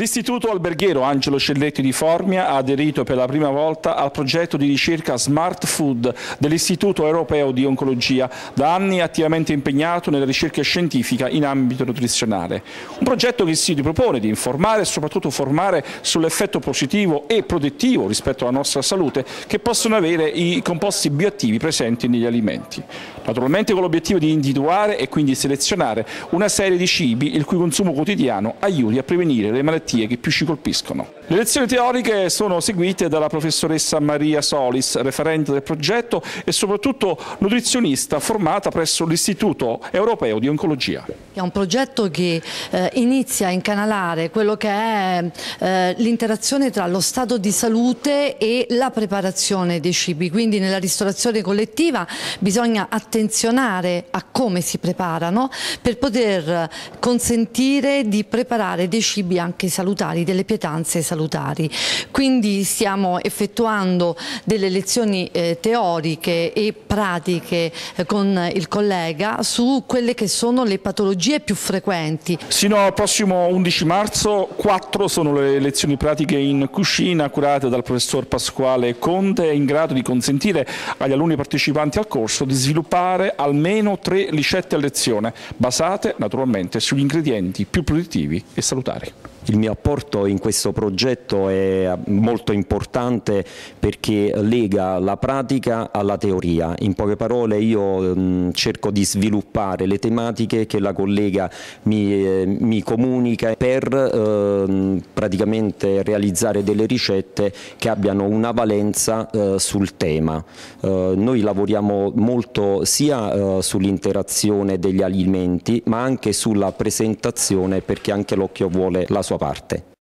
L'Istituto Alberghiero Angelo Celletti di Formia ha aderito per la prima volta al progetto di ricerca Smart Food dell'Istituto Europeo di Oncologia, da anni attivamente impegnato nella ricerca scientifica in ambito nutrizionale. Un progetto che si ripropone di informare e soprattutto formare sull'effetto positivo e protettivo rispetto alla nostra salute che possono avere i composti bioattivi presenti negli alimenti. Naturalmente con l'obiettivo di individuare e quindi selezionare una serie di cibi il cui consumo quotidiano aiuti a prevenire le malattie che più ci colpiscono. Le lezioni teoriche sono seguite dalla professoressa Maria Solis, referente del progetto e soprattutto nutrizionista formata presso l'Istituto Europeo di Oncologia. È un progetto che inizia a incanalare quello che è l'interazione tra lo stato di salute e la preparazione dei cibi, quindi nella ristorazione collettiva bisogna attenzionare a come si preparano per poter consentire di preparare dei cibi anche salutari, delle pietanze salutari. Quindi stiamo effettuando delle lezioni teoriche e pratiche con il collega su quelle che sono le patologie più frequenti. Sino al prossimo 11 marzo 4 sono le lezioni pratiche in cucina curate dal professor Pasquale Conte, in grado di consentire agli alunni partecipanti al corso di sviluppare almeno 3 ricette a lezione, basate naturalmente sugli ingredienti più produttivi e salutari. Il mio apporto in questo progetto è molto importante perché lega la pratica alla teoria. In poche parole io cerco di sviluppare le tematiche che la collega mi comunica per praticamente realizzare delle ricette che abbiano una valenza sul tema. Noi lavoriamo molto sia sull'interazione degli alimenti ma anche sulla presentazione, perché anche l'occhio vuole la sua parte.